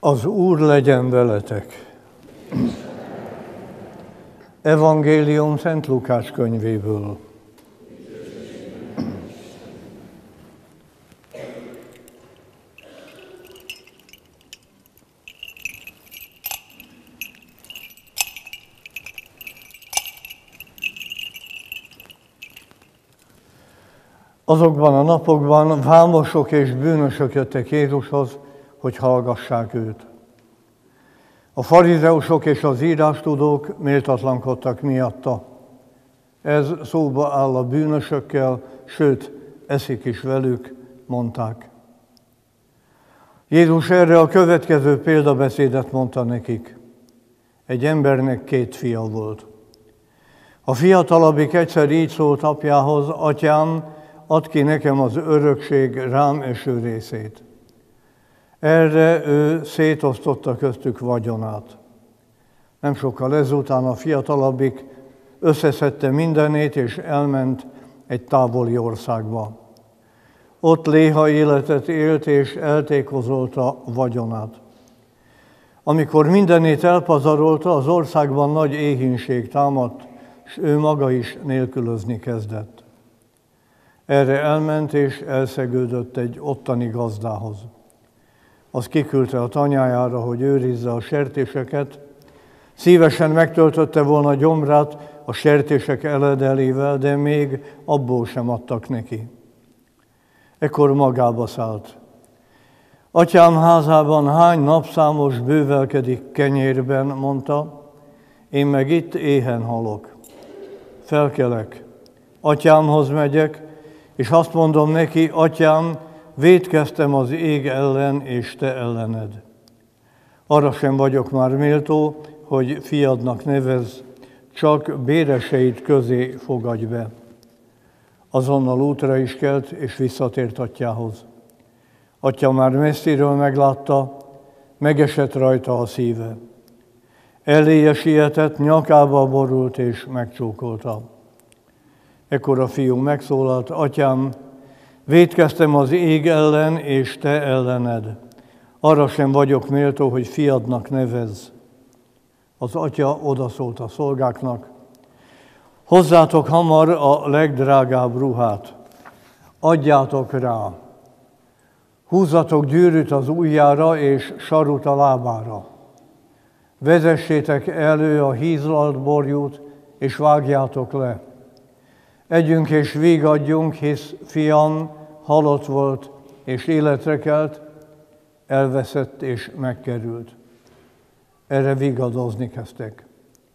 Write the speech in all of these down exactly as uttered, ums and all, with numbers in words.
Az Úr legyen veletek! Evangélium Szent Lukács könyvéből. Azokban a napokban vámosok és bűnösök jöttek Jézushoz, hogy hallgassák őt. A farizeusok és az írástudók méltatlankodtak miatta. Ez szóba áll a bűnösökkel, sőt, eszik is velük, mondták. Jézus erre a következő példabeszédet mondta nekik. Egy embernek két fia volt. A fiatalabbik egyszer így szólt apjához: Atyám, add ki nekem az örökség rám eső részét. Erre ő szétosztotta köztük vagyonát. Nem sokkal ezután a fiatalabbik összeszedte mindenét, és elment egy távoli országba. Ott léha életet élt, és eltékozolta vagyonát. Amikor mindenét elpazarolta, az országban nagy éhínség támadt, és ő maga is nélkülözni kezdett. Erre elment, és elszegődött egy ottani gazdához. Az kiküldte a tanyájára, hogy őrizze a sertéseket. Szívesen megtöltötte volna gyomrát a sertések eledelével, de még abból sem adtak neki. Ekkor magába szállt. Atyám házában hány napszámos bővelkedik kenyérben, mondta, én meg itt éhen halok. Felkelek, atyámhoz megyek, és azt mondom neki: Atyám, vétkeztem az ég ellen és te ellened. Arra sem vagyok már méltó, hogy fiadnak nevezz, csak béreseid közé fogadj be. Azonnal útra is kelt, és visszatért atyához. Atya már messziről meglátta, megesett rajta a szíve. Eléje sietett, nyakába borult, és megcsókolta. Ekkor a fiú megszólalt: Atyám, vétkeztem az ég ellen és te ellened. Arra sem vagyok méltó, hogy fiadnak nevezz. Az atya odaszólt a szolgáknak: hozzátok hamar a legdrágább ruhát, adjátok rá. Húzzatok gyűrűt az ujjára és sarut a lábára. Vezessétek elő a hízlalt borjút, és vágjátok le. Együnk és vígadjunk, hisz fiam halott volt, és életre kelt, elveszett és megkerült. Erre vigadozni kezdtek.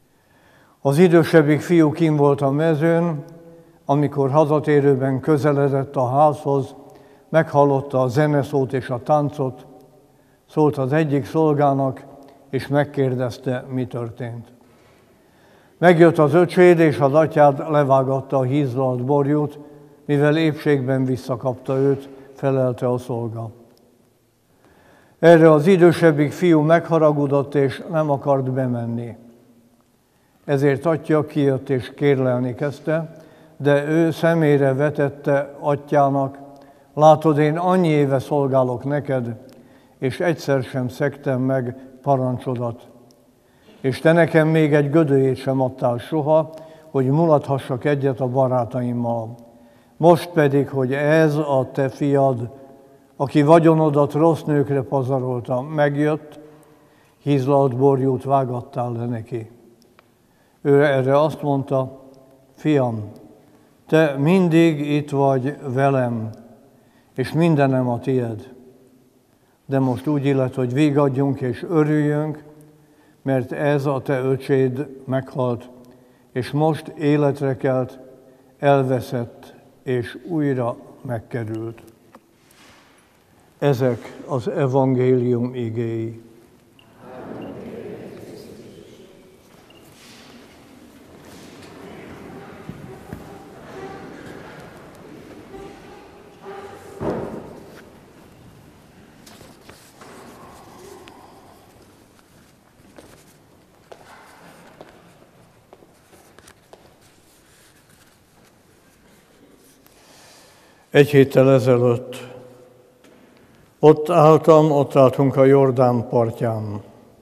Az idősebbik fiú kinn volt a mezőn, amikor hazatérőben közeledett a házhoz, meghallotta a zeneszót és a táncot, szólt az egyik szolgának, és megkérdezte, mi történt. Megjött az öcséd, és az atyád levágatta a hízlalt borjút, mivel épségben visszakapta őt, felelte a szolga. Erre az idősebbik fiú megharagudott, és nem akart bemenni. Ezért atya kijött és kérlelni kezdte, de ő szemére vetette atyának: látod, én annyi éve szolgálok neked, és egyszer sem szegtem meg parancsodat. És te nekem még egy gödöjét sem adtál soha, hogy mulathassak egyet a barátaimmal. Most pedig, hogy ez a te fiad, aki vagyonodat rossz nőkre pazarolta, megjött, hízlalt borjút vágattál le neki. Ő erre azt mondta: fiam, te mindig itt vagy velem, és mindenem a tied. De most úgy illet, hogy vigadjunk és örüljünk, mert ez a te öcséd meghalt, és most életre kelt, elveszett, és újra megkerült. Ezek az evangélium igéi. Egy héttel ezelőtt Ott álltam, ott álltunk a Jordán partján.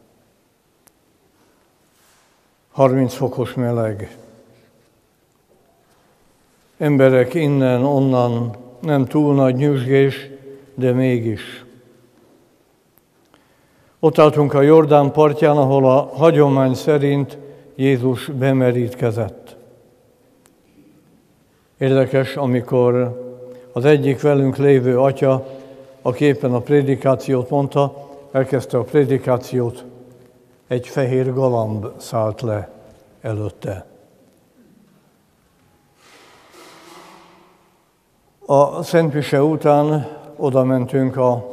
harminc fokos meleg. Emberek innen, onnan, nem túl nagy nyüzsgés, de mégis. Ott álltunk a Jordán partján, ahol a hagyomány szerint Jézus bemerítkezett. Érdekes, amikor az egyik velünk lévő atya, aki éppen a prédikációt mondta, elkezdte a prédikációt, egy fehér galamb szállt le előtte. A szentmise után oda mentünk a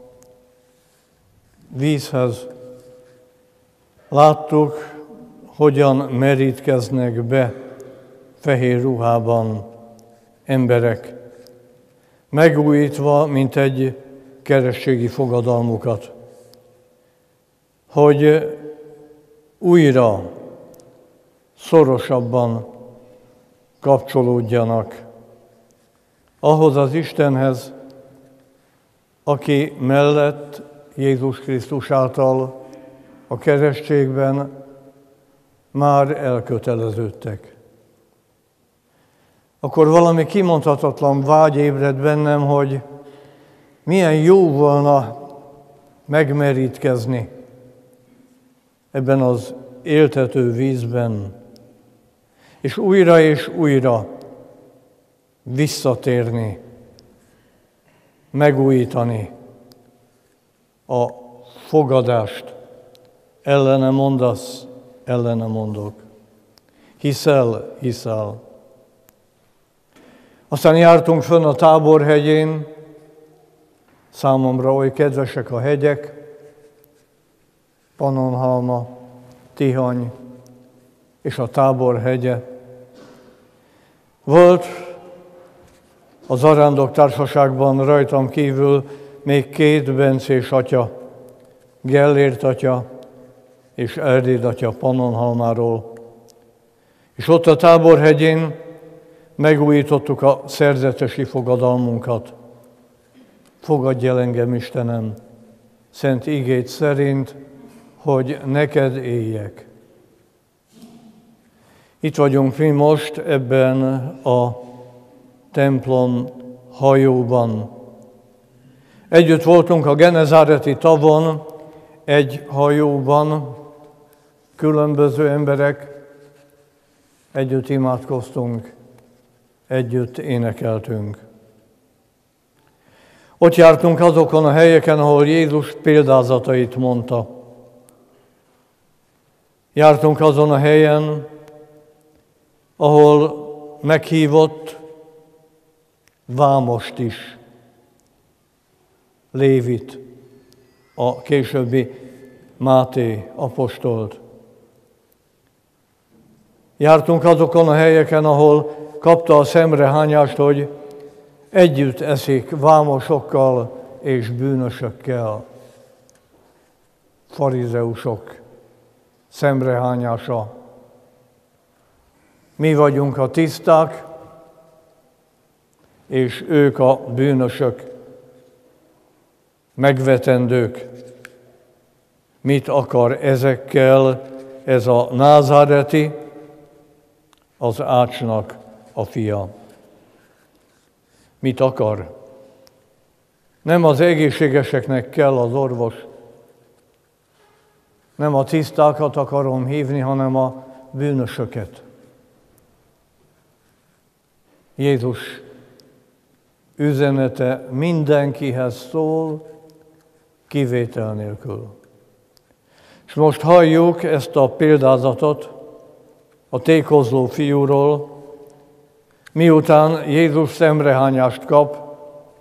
vízhez. Láttuk, hogyan merítkeznek be fehér ruhában emberek, megújítva, mint egy keresztségi fogadalmukat, hogy újra szorosabban kapcsolódjanak ahhoz az Istenhez, aki mellett Jézus Krisztus által a keresztségben már elköteleződtek. Akkor valami kimondhatatlan vágy ébred bennem, hogy milyen jó volna megmerítkezni ebben az éltető vízben, és újra és újra visszatérni, megújítani a fogadást. Ellene mondasz, ellene mondok. Hiszel, hiszel. Aztán jártunk fönn a Táborhegyén, számomra oly kedvesek a hegyek, Pannonhalma, Tihany és a Tábor hegye. Volt a Zarándok Társaságban rajtam kívül még két bencés atya, Gellért atya és Erdéd atya Pannonhalmáról. És ott a Táborhegyén megújítottuk a szerzetesi fogadalmunkat. Fogadj el engem, Istenem, szent igéd szerint, hogy neked éljek. Itt vagyunk mi most ebben a templom hajóban. Együtt voltunk a Genezáreti tavon, egy hajóban, különböző emberek, együtt imádkoztunk, együtt énekeltünk. Ott jártunk azokon a helyeken, ahol Jézus példázatait mondta. Jártunk azon a helyen, ahol meghívott vámost is, Lévit, a későbbi Máté apostolt. Jártunk azokon a helyeken, ahol kapta a szemrehányást, hogy együtt eszik vámosokkal és bűnösökkel. Farizeusok szemrehányása. Mi vagyunk a tiszták, és ők a bűnösök, megvetendők. Mit akar ezekkel ez a názáreti, az Ácsnak a fia? Mit akar? Nem az egészségeseknek kell az orvos, nem a tisztákat akarom hívni, hanem a bűnösöket. Jézus üzenete mindenkihez szól, kivétel nélkül. És most halljuk ezt a példázatot a tékozló fiúról, miután Jézus szemrehányást kap,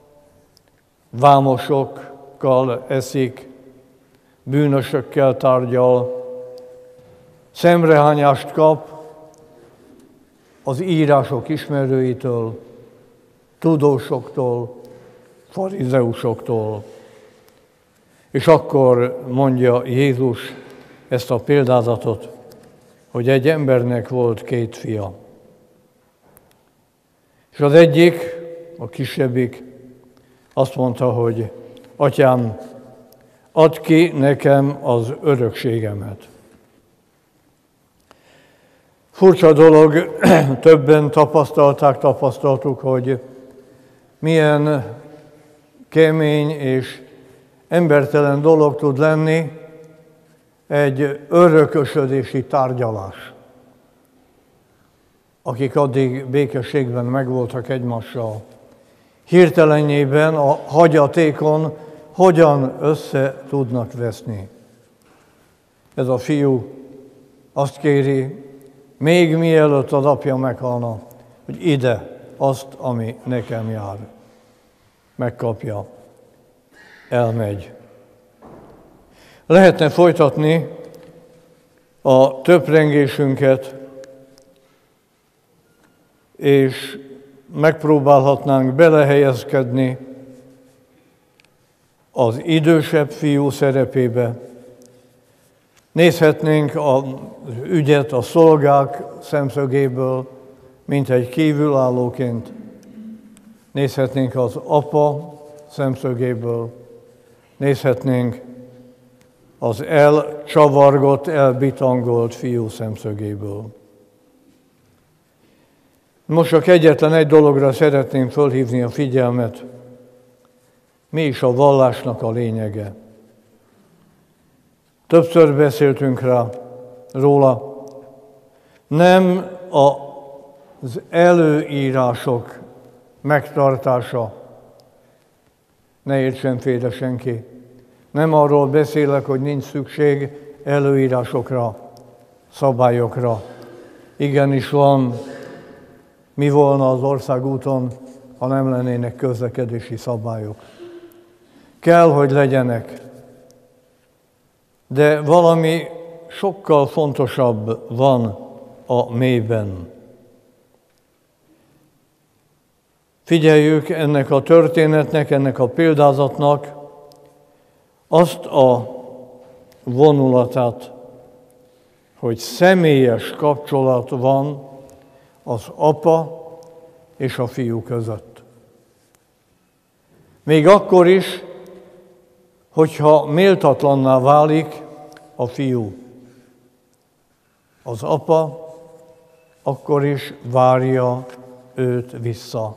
vámosokkal eszik, bűnösökkel tárgyal, szemrehányást kap az írások ismerőitől, tudósoktól, farizeusoktól. És akkor mondja Jézus ezt a példázatot, hogy egy embernek volt két fia. És az egyik, a kisebbik azt mondta, hogy Atyám, add ki nekem az örökségemet. Furcsa dolog, többen tapasztalták, tapasztaltuk, hogy milyen kemény és embertelen dolog tud lenni egy örökösödési tárgyalás. Akik addig békességben megvoltak egymással, hirtelenjében a hagyatékon hogyan össze tudnak veszni. Ez a fiú azt kéri, még mielőtt az apja meghalna, hogy ide azt, ami nekem jár. Megkapja, elmegy. Lehetne folytatni a töprengésünket, és megpróbálhatnánk belehelyezkedni az idősebb fiú szerepébe. Nézhetnénk az ügyet a szolgák szemszögéből, mint egy kívülállóként. Nézhetnénk az apa szemszögéből. Nézhetnénk az elcsavargott, elbitangolt fiú szemszögéből. Most csak egyetlen egy dologra szeretném fölhívni a figyelmet. Mi is a vallásnak a lényege? Többször beszéltünk rá róla. Nem az előírások megtartása, ne értsen félre senki. Nem arról beszélek, hogy nincs szükség előírásokra, szabályokra. Igenis van, mi volna az országúton, ha nem lennének közlekedési szabályok. Kell, hogy legyenek. De valami sokkal fontosabb van a mélyben. Figyeljük ennek a történetnek, ennek a példázatnak azt a vonulatát, hogy személyes kapcsolat van az apa és a fiú között. Még akkor is, hogyha méltatlanná válik a fiú. Az apa akkor is várja őt vissza.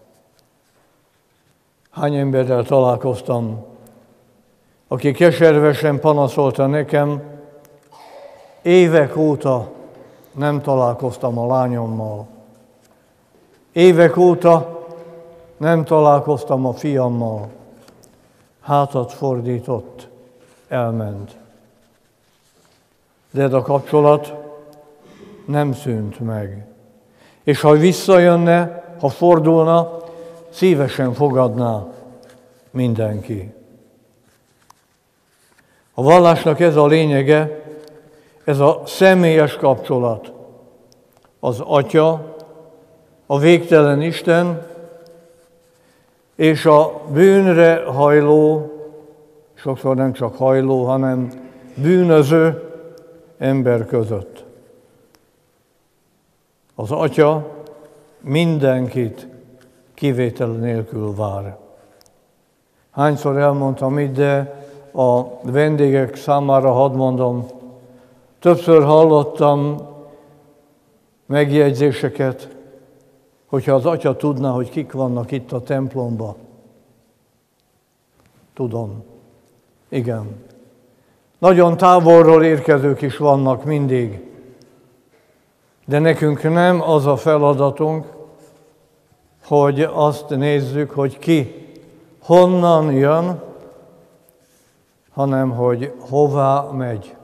Hány emberrel találkoztam, aki keservesen panaszolta nekem, évek óta nem találkoztam a lányommal. Évek óta nem találkoztam a fiammal. Hátat fordított, elment. De ez a kapcsolat nem szűnt meg. És ha visszajönne, ha fordulna, szívesen fogadná mindenki. A vallásnak ez a lényege, ez a személyes kapcsolat. Az Atya, a végtelen Isten, és a bűnre hajló, sokszor nem csak hajló, hanem bűnöző ember között. Az Atya mindenkit kivétel nélkül vár. Hányszor elmondtam itt, de a vendégek számára hadd mondom, többször hallottam megjegyzéseket, hogyha az Atya tudná, hogy kik vannak itt a templomban. Tudom. Igen. Nagyon távolról érkezők is vannak mindig. De nekünk nem az a feladatunk, hogy azt nézzük, hogy ki honnan jön, hanem hogy hová megy.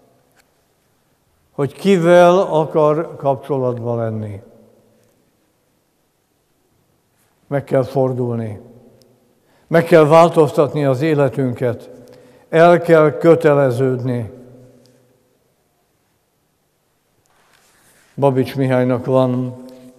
Hogy kivel akar kapcsolatban lenni. Meg kell fordulni. Meg kell változtatni az életünket. El kell köteleződni. Babics Mihálynak van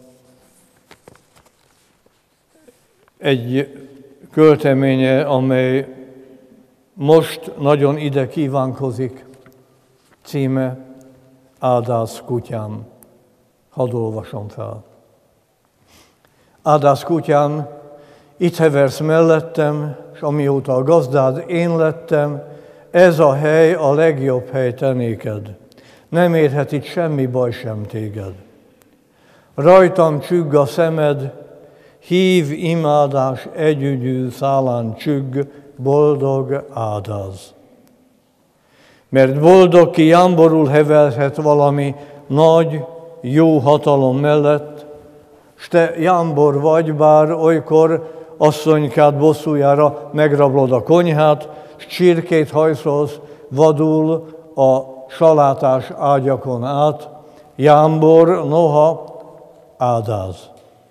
egy költeménye, amely most nagyon ide kívánkozik. Címe Ádász kutyám. Hadd olvasom fel. Ádász kutyám, itt heversz mellettem, és amióta a gazdád én lettem, ez a hely a legjobb hely te néked. Nem érhet itt semmi baj sem téged. Rajtam csügg a szemed, hív imádás együgyű szálán csügg, boldog áldaz. Mert boldog, ki jámborul hevelhet valami nagy, jó hatalom mellett, s te jámbor vagy, bár olykor asszonykád bosszújára megrablod a konyhát, s csirkét hajszolsz vadul a salátás ágyakon át, jámbor noha áldáz.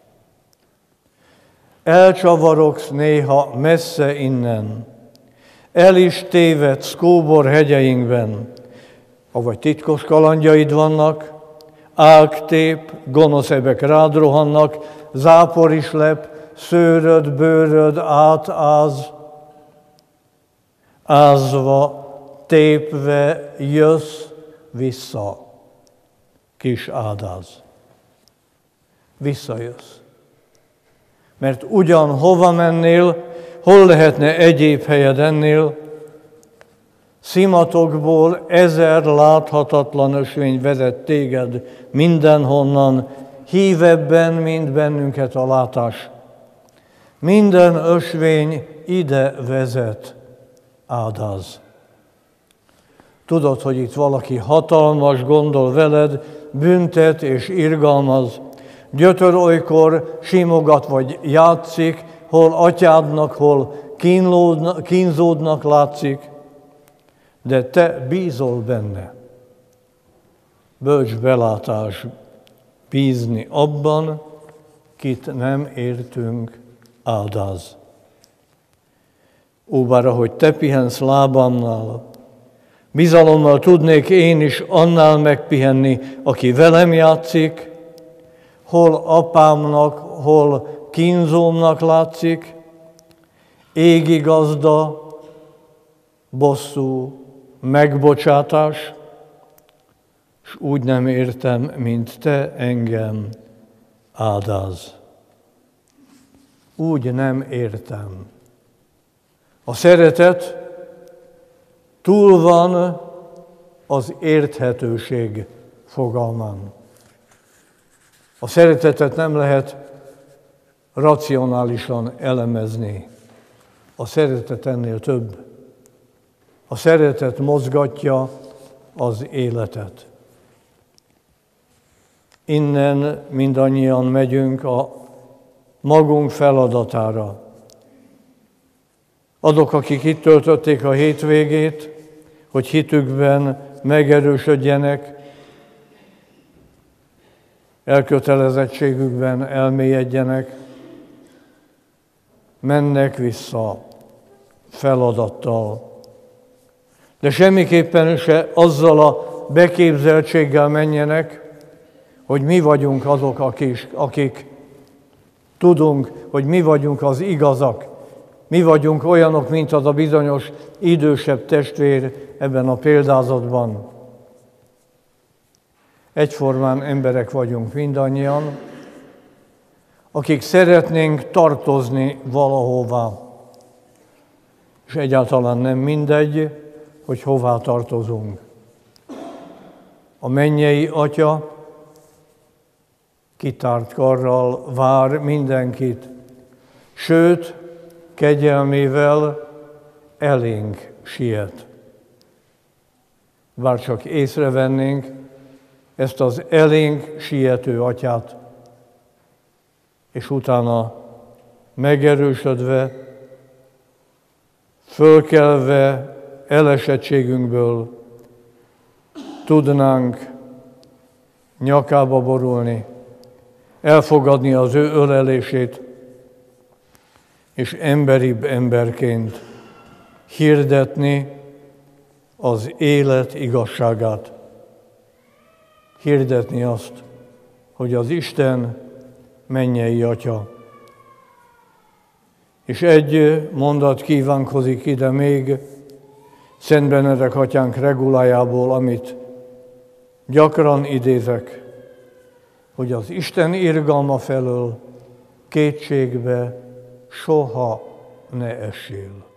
Elcsavarogsz néha messze innen, el is tévedsz kóbor hegyeinkben, avagy titkos kalandjaid vannak, ágtép, gonoszebek rád rohannak, zápor is lep, szőröd, bőröd átáz, ázva, tépve jössz vissza, kis ádáz. Visszajössz. Mert ugyan hova mennél, hol lehetne egyéb helyed ennél, szimatokból ezer láthatatlan ösvény vezet téged mindenhonnan, hívebben, mint bennünket a látás. Minden ösvény ide vezet, áldaz. Tudod, hogy itt valaki hatalmas gondol veled, büntet és irgalmaz, gyötör olykor simogat vagy játszik, hol atyádnak, hol kínzódnak látszik, de te bízol benne. Bölcs belátás bízni abban, kit nem értünk, áldaz. Ó, bár ahogy te pihensz lábamnál, bizalommal tudnék én is annál megpihenni, aki velem játszik, hol apámnak, hol kínzómnak látszik, égi gazda, bosszú, megbocsátás, s úgy nem értem, mint te engem, áldaz. Úgy nem értem. A szeretet túl van az érthetőség fogalmán. A szeretetet nem lehet racionálisan elemezni. A szeretet ennél több. A szeretet mozgatja az életet. Innen mindannyian megyünk a magunk feladatára. Azok, akik itt töltötték a hétvégét, hogy hitükben megerősödjenek, elkötelezettségükben elmélyedjenek, mennek vissza feladattal. De semmiképpen se azzal a beképzeltséggel menjenek, hogy mi vagyunk azok, akik, akik tudunk, hogy mi vagyunk az igazak. Mi vagyunk olyanok, mint az a bizonyos idősebb testvér ebben a példázatban. Egyformán emberek vagyunk mindannyian, akik szeretnénk tartozni valahová. És egyáltalán nem mindegy, hogy hová tartozunk. A mennyei Atya kitárt karral vár mindenkit, sőt, kegyelmével elénk siet. Bár csak észrevennénk ezt az elénk siető Atyát, és utána megerősödve, fölkelve elesettségünkből tudnánk nyakába borulni, elfogadni az ő ölelését, és emberibb emberként hirdetni az élet igazságát. Hirdetni azt, hogy az Isten mennyei Atya. És egy mondat kívánkozik ide még Szent Benedek Atyánk regulájából, amit gyakran idézek, hogy az Isten irgalma felől kétségbe soha ne essél.